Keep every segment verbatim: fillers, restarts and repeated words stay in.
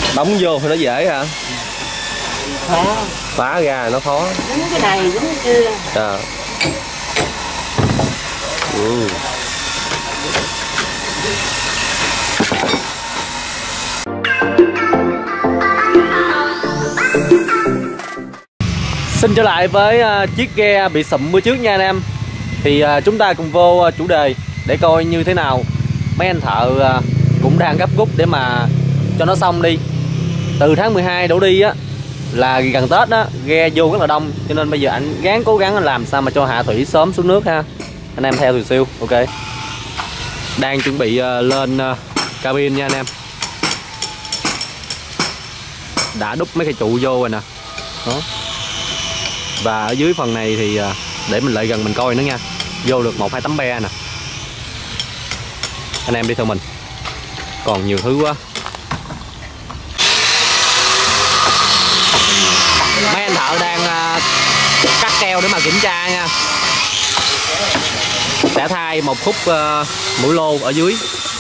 Đóng vô thì nó dễ hả? Khó. Phá ra nó khó. Dính cái này, dính cái kia. À. Ừ. Xin trở lại với uh, chiếc ghe bị sụm bữa trước nha anh em. Thì uh, chúng ta cùng vô uh, chủ đề để coi như thế nào. Mấy anh thợ uh, cũng đang gấp rút để mà cho nó xong đi. Từ tháng mười hai đổ đi á là gần Tết á, ghe vô rất là đông, cho nên bây giờ anh gắng cố gắng làm sao mà cho hạ thủy sớm xuống nước ha. Anh em theo Thùy Siêu, ok. Đang chuẩn bị uh, lên uh, cabin nha anh em. Đã đúc mấy cây trụ vô rồi nè. Đó. Và ở dưới phần này thì uh, để mình lại gần mình coi nữa nha. Vô được một hai tấm be nè. Anh em đi theo mình. Còn nhiều thứ quá. Mấy anh thợ đang uh, cắt keo để mà kiểm tra nha. Sẽ thay một khúc uh, mũi lô ở dưới.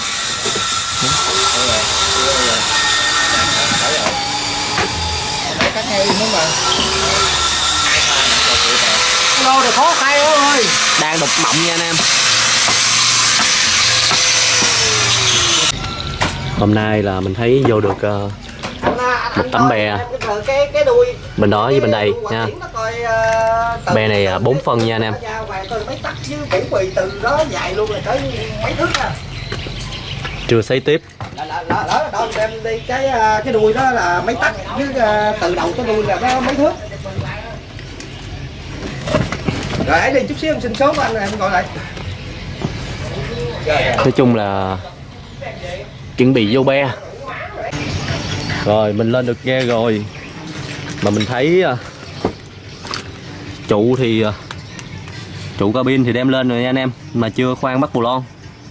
Lô này khó thay ơi. Đang đục mộng nha anh em. Hôm nay là mình thấy vô được uh, một tấm bè bên đó với bên đây nha. Bè này bốn phân nha anh em. Chưa sấy tiếp. Đi cái cái đuôi đó là mấy tấc, với từ đầu tới đuôi là nó mấy thước. Rồi ấy đi chút xíu em xin số của anh em gọi lại. Nói chung là chuẩn bị vô be. Rồi mình lên được ghe rồi. Mà mình thấy uh, trụ thì uh, trụ cabin thì đem lên rồi nha anh em, mà chưa khoan bắt bù lon.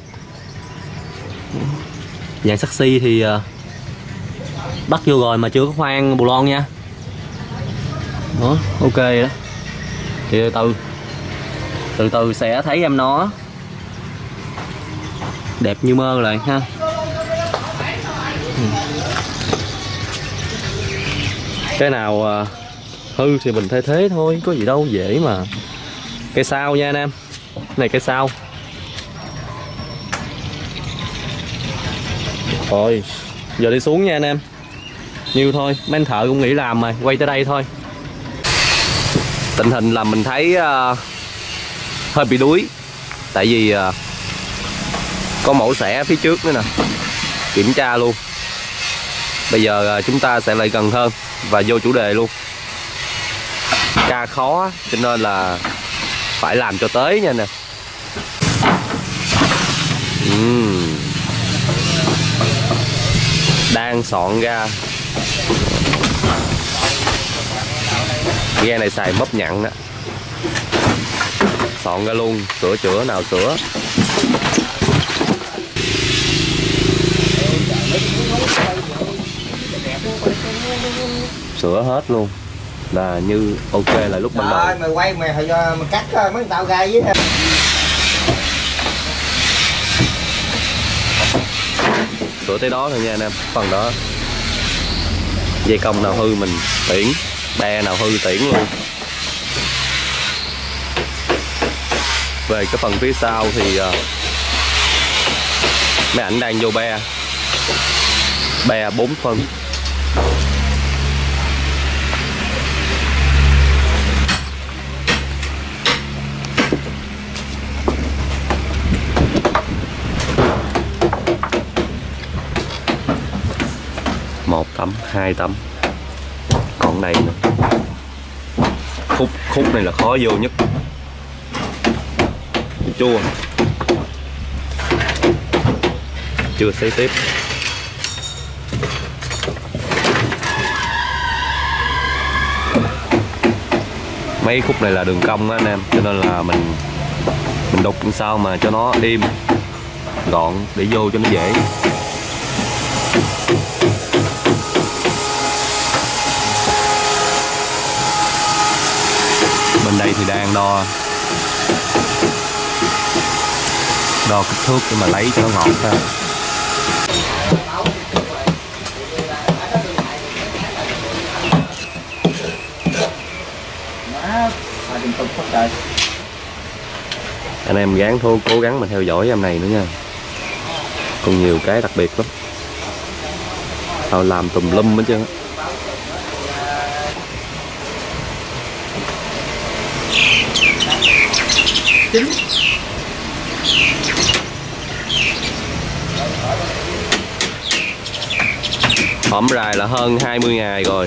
Dạng saxi thì uh, bắt vô rồi mà chưa có khoan bù lon nha. Đó, ok đó. Thì từ từ từ từ sẽ thấy em nó đẹp như mơ rồi ha. Cái nào uh, hư thì mình thay thế thôi, có gì đâu, dễ mà. Cây sao nha anh em. Này cây sao. Rồi giờ đi xuống nha anh em. Nhiêu thôi, mấy anh thợ cũng nghỉ làm rồi, quay tới đây thôi. Tình hình là mình thấy uh, hơi bị đuối. Tại vì uh, có mẫu xẻ phía trước nữa nè. Kiểm tra luôn. Bây giờ uh, chúng ta sẽ lại gần hơn và vô chủ đề luôn. Ca khó cho nên là phải làm cho tới nha nè. uhm. Đang soạn ra. Ghe này xài mấp nhặn đó. Soạn ra luôn, sửa chữa nào sửa. Sửa hết luôn. Là như ok là lúc ban đầu. Rồi mày quay mày hồi mày cắt mấy tao ra với. Sửa tới đó thôi nha anh em. Phần đó dây cong nào hư mình tiễn, be nào hư tiễn luôn. Về cái phần phía sau thì uh, mấy ảnh đang vô be. Be bốn phân. Một tấm, hai tấm. Còn đây nữa. Khúc khúc này là khó vô nhất. Chua. Chưa xấy tiếp. Mấy khúc này là đường cong á anh em, cho nên là mình mình đục làm sao mà cho nó êm gọn để vô cho nó dễ. Bên đây thì đang đo đo kích thước để mà lấy cho nó ngọt ha. em gắng thô cố gắng mà theo dõi em này nữa nha, còn nhiều cái đặc biệt lắm, tao làm tùm lum hết trơn. Hổm rày là hơn hai mươi ngày rồi,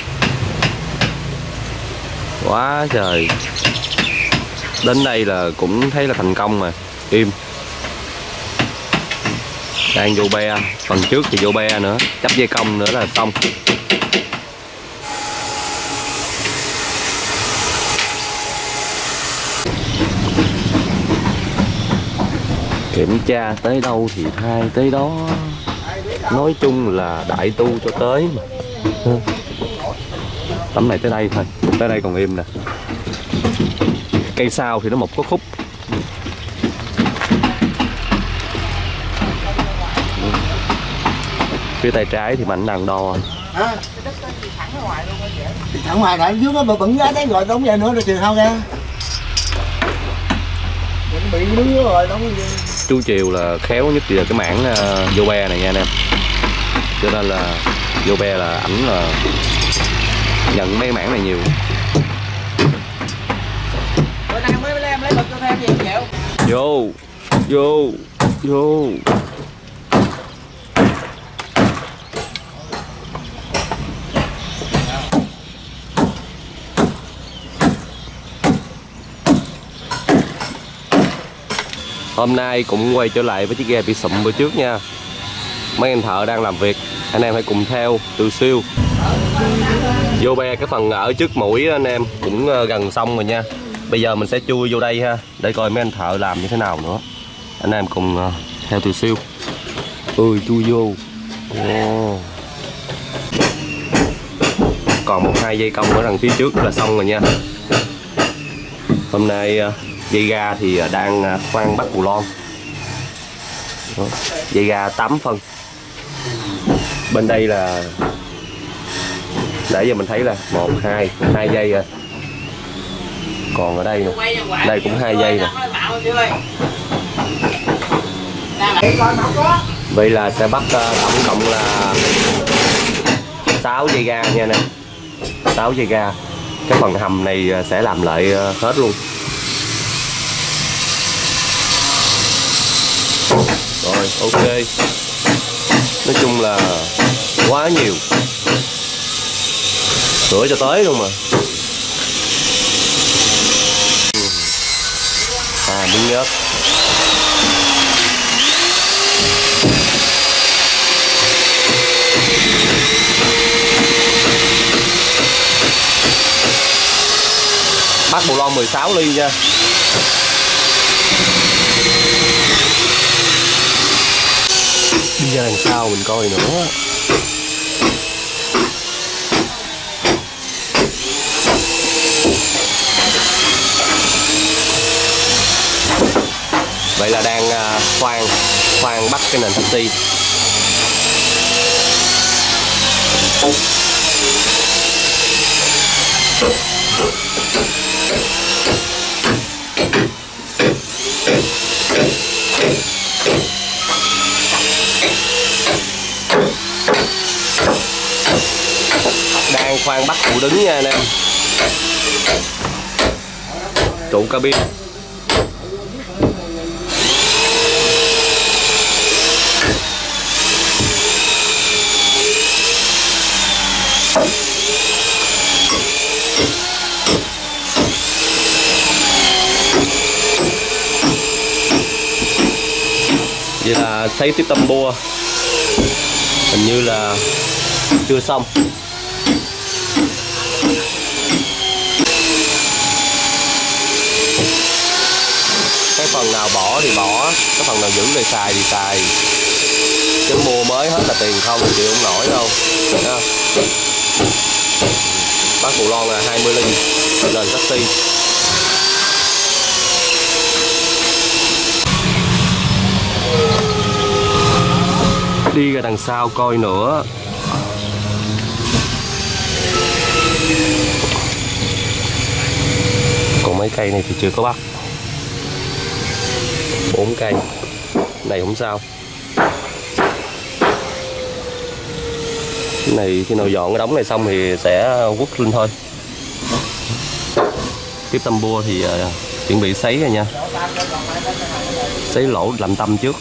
quá trời. Đến đây là cũng thấy là thành công mà. Im đang vô be, phần trước thì vô be nữa, chấp dây cong nữa là xong. Kiểm tra tới đâu thì thay tới đó, nói chung là đại tu cho tới mà. Tấm này tới đây thôi, tới đây còn im nè. Cây sau thì nó một có khúc. Phía tay trái thì mạnh đang đo. À, thì thẳng ngoài lại dưới nó bận giá đấy rồi đóng về nữa rồi chiều hao ra. Bị đứng rồi đóng. Chú Triều là khéo nhất là cái mảng uh, vô be này nha anh em, cho nên là vô be là ảnh là nhận mấy mảng này nhiều. Bữa nay mới em lấy bật cho thêm gì chịu. Vô vô vô. Hôm nay cũng quay trở lại với chiếc ghe bị sụm bữa trước nha. Mấy anh thợ đang làm việc, anh em hãy cùng theo từ siêu. Vô be cái phần ở trước mũi đó, anh em cũng gần xong rồi nha. Bây giờ mình sẽ chui vô đây ha, để coi mấy anh thợ làm như thế nào nữa. Anh em cùng theo từ siêu. Ôi chui vô. Oh. Còn một hai dây cong ở đằng phía trước là xong rồi nha. Hôm nay dây ga thì đang khoan bắt bù lon. Đó. Dây ga tám phân. Bên đây là nãy giờ mình thấy là một hai hai dây rồi. Còn ở đây nè, đây cũng hai dây nè. Vậy là sẽ bắt tổng cộng là sáu dây ga nha nè, sáu dây ga. Cái phần hầm này sẽ làm lại hết luôn. Rồi ok, nói chung là quá nhiều, sửa cho tới luôn mà. À miếng nhớt. Bắt bù lon mười sáu ly nha. Đi ra đằng sau mình coi nữa. Vậy là đang khoan khoan bắt cái nền taxi. Đang khoan bắt trụ đứng nha anh em. Trụ cabin. Vậy là xây tiếp tâm bua hình như là chưa xong. Cái phần nào bỏ thì bỏ, cái phần nào giữ để xài thì xài, chứ mua mới hết là tiền không chịu không nổi đâu ha. Bác bù lon là hai mươi ly nền taxi. Đi ra đằng sau coi nữa. Còn mấy cây này thì chưa có bắt. bốn cây này không sao. Cái này khi nào dọn cái đống này xong thì sẽ quất lên thôi. Tiếp tâm bua thì uh, chuẩn bị sấy rồi nha, sấy lỗ làm tâm trước.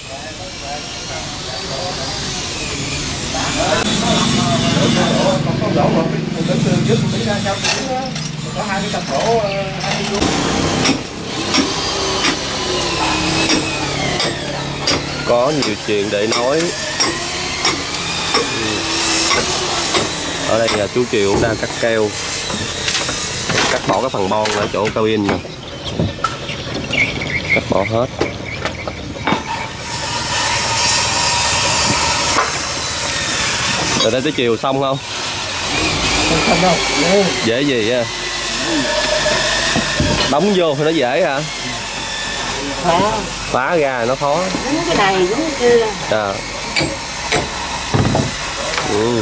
Có nhiều chuyện để nói. Ở đây là chú Triệu đang cắt keo, cắt bỏ cái phần bon ở chỗ cabin nè, cắt bỏ hết. Từ đây tới chiều xong không? Không đâu. Dễ gì á? Đóng vô thì nó dễ hả? Khó. Phá ra nó khó. Đúng cái này đúng chưa? À. Ừ.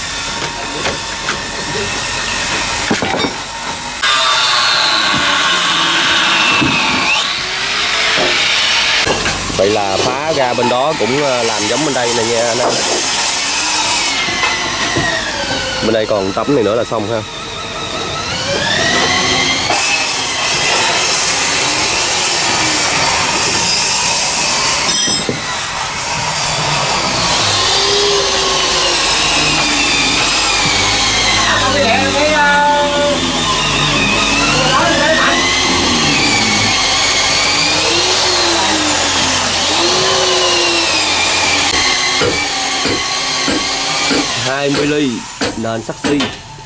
Vậy là phá ra bên đó cũng làm giống bên đây nè nha anh em. Bên đây còn tấm này nữa là xong ha. hai mươi ly nền saxi.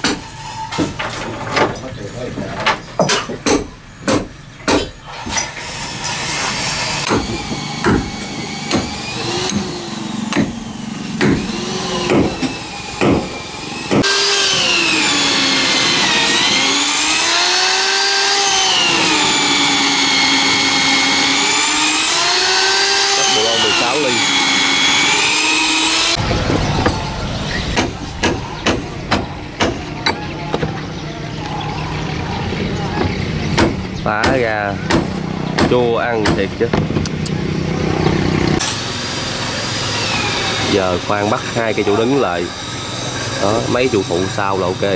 mười sáu ly. Phá ra chua ăn thiệt chứ. Giờ khoan bắt hai cây trụ đứng lại đó, mấy trụ phụ sau là ok.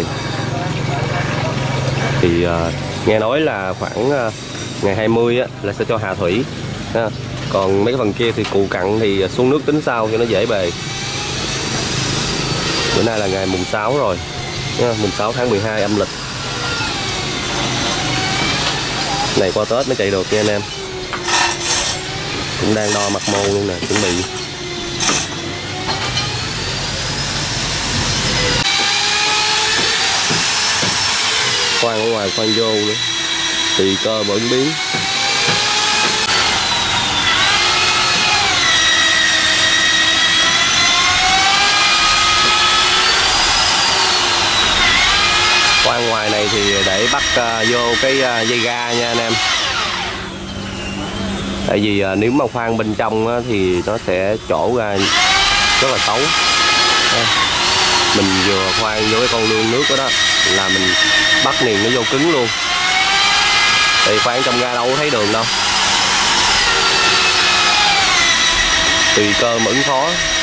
Thì uh, nghe nói là khoảng uh, ngày hai mươi á, là sẽ cho hạ thủy ha. Còn mấy cái phần kia thì cù cặn thì xuống nước tính sau cho nó dễ bề. Bữa nay là ngày mùng sáu rồi ha, mùng sáu tháng mười hai âm lịch. Này qua Tết mới chạy được nha anh em. Cũng đang đo mặt môn luôn nè, chuẩn bị. Khoan ở ngoài khoan vô nữa, tùy cơ bẩn biến. Khoan ngoài này thì để bắt uh, vô cái uh, dây ga nha anh em. Tại vì uh, nếu mà khoan bên trong uh, thì nó sẽ trổ ra rất là xấu. Mình vừa khoan vô cái con lương nước đó, đó là mình bắt liền nó vô cứng luôn. Thì khoan trong ga đâu có thấy đường đâu. Tùy cơ mà ứng phó.